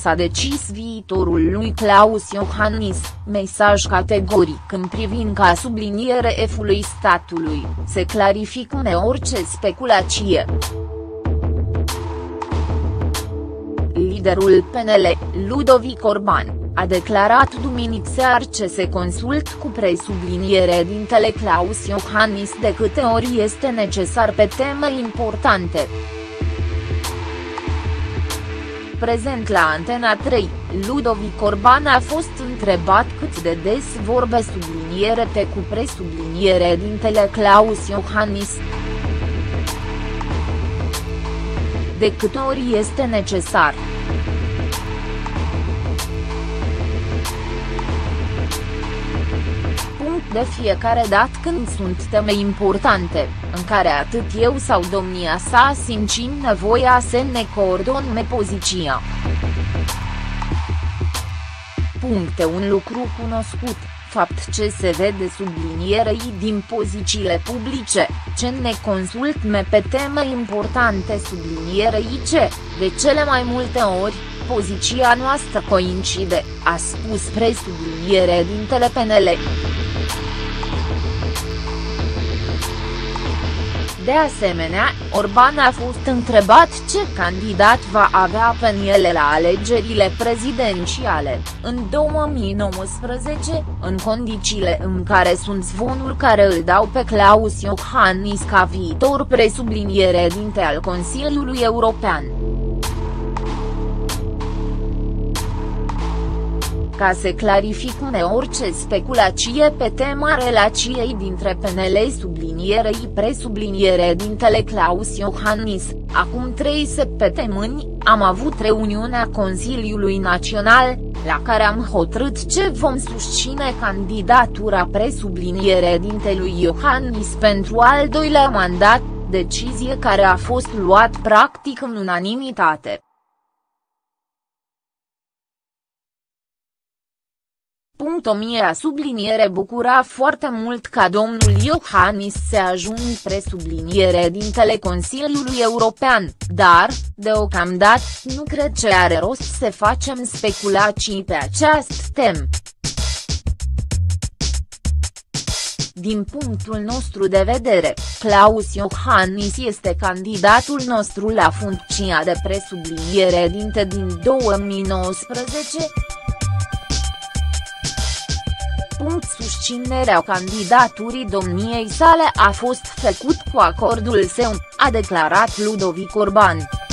s-a decis viitorul lui Klaus Iohannis, mesaj categoric în privința subliniere F-ului statului, se clarifică orice speculație. Liderul PNL, Ludovic Orban, a declarat duminică seară că se consult cu presubliniere dintele Klaus Iohannis de câte ori este necesar pe teme importante. Prezent la Antena 3, Ludovic Orban a fost întrebat cât de des vorbe subliniere cu presubliniere dintele Klaus Iohannis. De câte ori este necesar. De fiecare dată când sunt teme importante, în care atât eu sau domnia sa simțim nevoia să ne coordonăm poziția. Un lucru cunoscut, fapt ce se vede sublinierei din pozițiile publice, ce ne consultăm pe teme importante sublinierei ce, de cele mai multe ori, poziția noastră coincide, a spus presubliniere dintele PNL. De asemenea, Orban a fost întrebat ce candidat va avea PNL la alegerile prezidențiale, în 2019, în condițiile în care sunt zvonuri care îl dau pe Klaus Iohannis ca viitor presubliniere dinte al Consiliului European. Ca să clarifică orice speculație pe tema relației dintre PNL sublinierei presubliniere dintele Klaus Iohannis, acum 3 săptămâni, am avut reuniunea Consiliului Național, la care am hotărât ce vom susține candidatura presubliniere dintelui Iohannis pentru al doilea mandat, decizie care a fost luat practic în unanimitate. O mie subliniere bucura foarte mult ca domnul Iohannis să ajungă presubliniere dintele Consiliului European, dar, deocamdată, nu cred că are rost să facem speculații pe această temă. Din punctul nostru de vedere, Klaus Iohannis este candidatul nostru la funcția de presubliniere dinte din 2019. Susținerea candidaturii domniei sale a fost făcut cu acordul său, a declarat Ludovic Orban.